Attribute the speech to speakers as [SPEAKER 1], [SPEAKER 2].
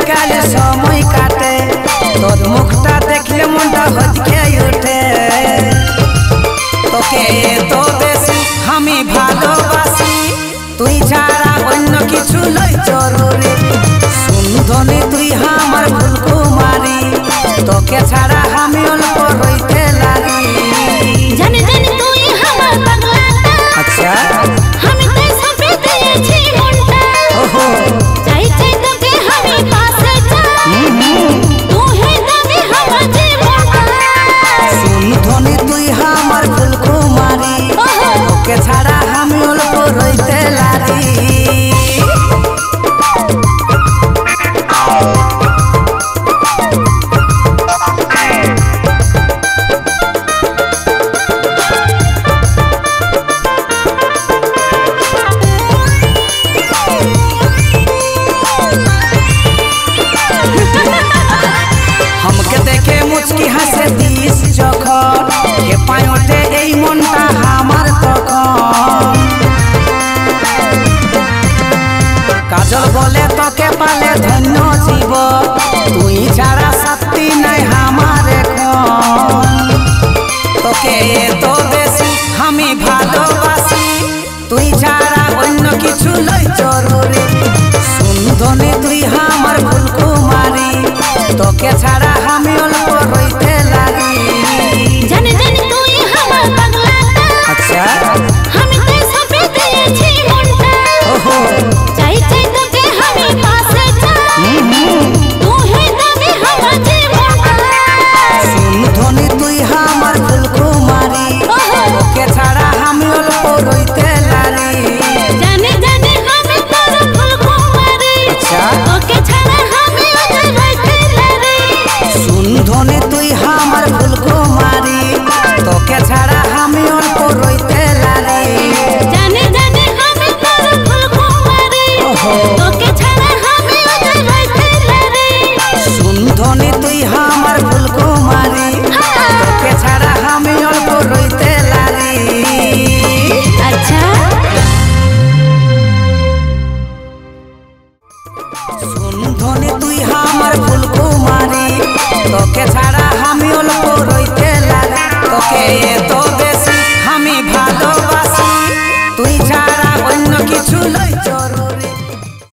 [SPEAKER 1] काल समय काटे तोर मुखटा देखले मुंडा हजके उठे তোকে তো বেশি আমি ভালোবাসি তুই ছাড়া অন্য কিছু নয় জরুরি সুন্ধনি তুই আমার ফুলকুমারী তোকে ছাড়া আমি অল্প রইতে লাগি
[SPEAKER 2] জানি জানি তুই আমার পাগলাটা
[SPEAKER 1] আচ্ছা
[SPEAKER 2] আমি তাই সবে দিয়েছি মনটা
[SPEAKER 1] ওহো
[SPEAKER 2] চাই চাই তোকে আমি পাশে চাই তুই হে দাবি আমার জীবনটা
[SPEAKER 1] সুন্ধনি তুই আমার ফুলকুমারী তোকে ছাড়া আমি অল্প রইতে লাগি हमके देखे मुचकी हंसे दिस जखन के पायोटे এই মনটা আমার তখন কাজল বলে তোকে পালে ধন্য জীব তুই ছাড়া শক্তি নাই আমার এখন তোকে তো বেশি আমি ভালোবাসি তুই ছাড়া অন্য কিছু নয় জরুরি সুন্ধনি তুই আমার ফুলকুমারী তোকে ছাড়া